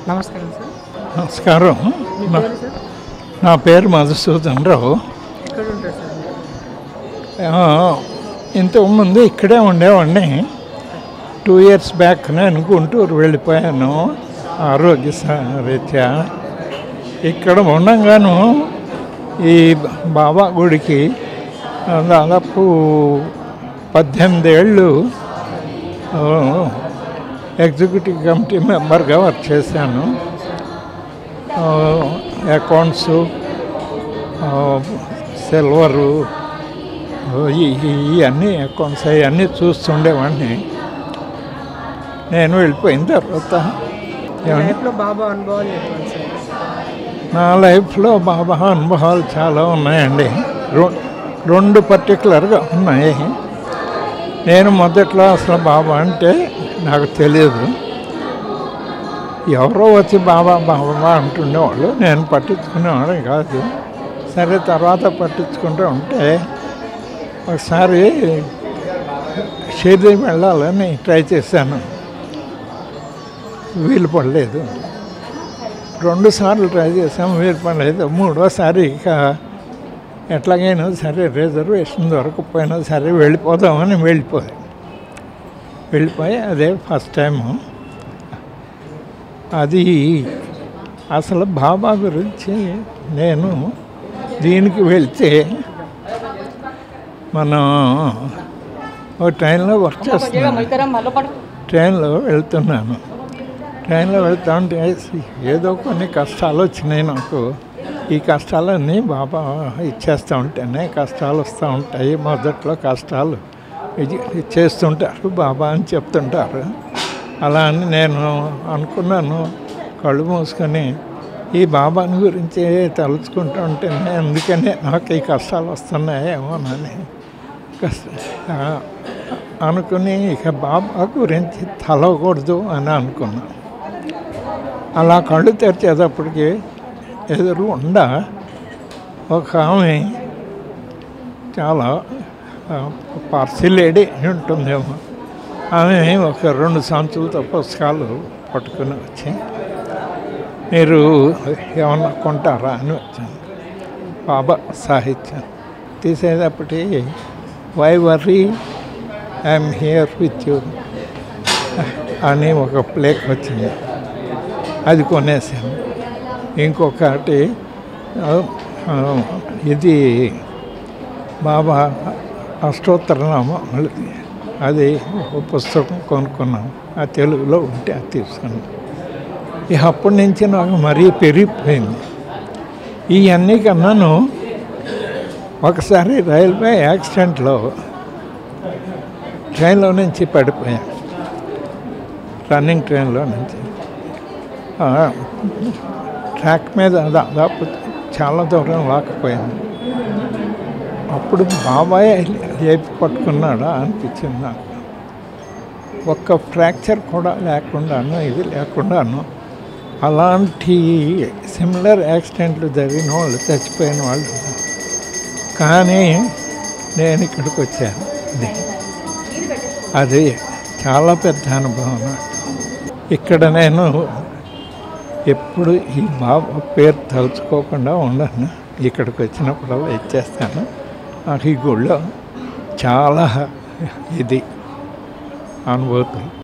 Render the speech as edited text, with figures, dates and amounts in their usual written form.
నమస్కారం సార్. నమస్కారం. మీ నా పేరు సార్? నా పేరు మధుసూదన్ రావు. ఎక్కడ ఉంటారు సార్ మీరు? ఇంతకుముందు ఇక్కడే ఉండేవాడిని. 2 years బ్యాక్ నేను గుంటూరు వెళ్ళిపోయాను ఆరోగ్య రీత్యా. ఇక్కడ ఉండగాను ఈ బాబా గుడికి దాదాపు 18 ఏళ్ళు ఎగ్జిక్యూటివ్ కమిటీ మెంబర్గా వర్క్ చేశాను. అకౌంట్స్, సిల్వరు, ఇవన్నీ అకౌంట్స్ అవన్నీ చూస్తుండేవాడిని. నేను వెళ్ళిపోయిన తర్వాత లైఫ్లో బాబా అనుభవాలు చెప్పండి సార్. నా లైఫ్లో బాబా అనుభవాలు చాలా ఉన్నాయండి. 2 పర్టికులర్గా ఉన్నాయి. నేను మొదట్లో అసలు బాబా అంటే నాకు తెలియదు. ఎవరో వచ్చి బాబా బాబా అంటుండేవాళ్ళు, నేను పట్టించుకునేవాడు కాదు. సరే తర్వాత పట్టించుకుంటూ ఉంటే ఒకసారి షిరిడి వెళ్ళాలని ట్రై చేశాను, వీలు పడలేదు. 2 సార్లు ట్రై చేసాము, వీలు పడలేదు. 3వసారి ఇక ఎట్లాగైనా సరే రిజర్వేషన్ దొరకపోయినా సరే వెళ్ళిపోదామని వెళ్ళిపోయి అదే ఫస్ట్ టైము. అది అసలు బాబా గురించి నేను దీనికి వెళ్తే మనం ఒక ట్రైన్లో వర్క్ చేస్తున్నాను. ట్రైన్లో వెళ్తున్నాను. ట్రైన్లో వెళ్తా ఉంటే ఏదో కొన్ని కష్టాలు వచ్చినాయి నాకు. ఈ కష్టాలన్నీ బాబా ఇచ్చేస్తూ ఉంటేనే కష్టాలు వస్తూ ఉంటాయి. మొదట్లో కష్టాలు ఇచ్చేస్తుంటారు బాబా అని చెప్తుంటారు. అలా అని నేను అనుకున్నాను. కళ్ళు మూసుకొని ఈ బాబాని గురించి తలుచుకుంటూ ఉంటేనే అందుకనే నాకు ఈ కష్టాలు వస్తున్నాయేమోనని అనుకుని ఇక బాబా గురించి తలవకూడదు అని అనుకున్నాను. అలా కళ్ళు తెరిచేటప్పటికి ఎదురుగుండా ఒక ఆమె చాలా పార్సిలేడి ఉంటుందేమో, ఆమె ఒక 2 సంచులతో పుస్తకాలు పట్టుకుని వచ్చి, మీరు ఏమన్నా కొంటారా అని వచ్చాను. బాబా సాహిత్యం తీసేటప్పటికి why worry I'm here with you అని ఒక ప్లేక్ వచ్చింది, అది కొనేసాను. ఇంకొకటి ఇది బాబా అష్టోత్తరనామం, అది ఒక పుస్తకం కొనుక్కున్నాను. ఆ తెలుగులో ఉంటే అది తీసుకున్నాను. ఇక అప్పటి నుంచి నాకు మరీ పెరిగిపోయింది. ఇవన్నీ కన్నాను ఒకసారి రైల్వే యాక్సిడెంట్లో ట్రైన్లో నుంచి పడిపోయాను. రన్నింగ్ ట్రైన్లో నుంచి ట్రాక్ మీద దాదాపు చాలా దూరం రాకపోయాను. అప్పుడు బాబాయ్ ఏపి పట్టుకున్నాడా అనిపించింది నాకు. ఒక్క ఫ్రాక్చర్ కూడా లేకుండాను, ఇది లేకుండాను అలాంటి సిమిలర్ యాక్సిడెంట్లు జరిగిన వాళ్ళు, చచ్చిపోయిన వాళ్ళు. కానీ నేను ఇక్కడికి వచ్చాను. అది చాలా పెద్ద అనుభవం. ఇక్కడ నేను ఎప్పుడు ఈ బాబా పేరు తలుచుకోకుండా ఉండను. ఇక్కడికి వచ్చినప్పుడల్లా ఇచ్చేస్తాను. నాకు ఈ గుళ్ళో చాలా ఇది అనుభూతులు.